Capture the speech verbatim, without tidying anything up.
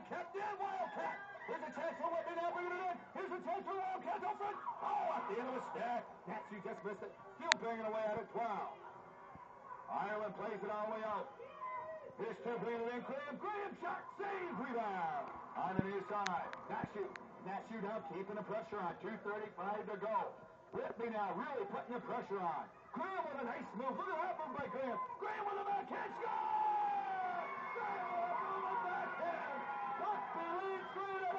kept in. Wildcat. Here's a chance for Whitney now, bringing it in. Here's a chance for Wildcat up front. Oh, at the end of a stack. Natsu just missed it. Still banging away at it. twelve. Ireland plays it all the way out. Here's two bringing it in. Graham. Graham shot. Save. Rebound. On the near side. Natsu. Natsu now keeping the pressure on. two thirty-five to go. Whitney now really putting the pressure on. Graham with a nice move. Look at that move by Graham. Graham with a backhand. Score! Graham with a backhand. Buckby leads three to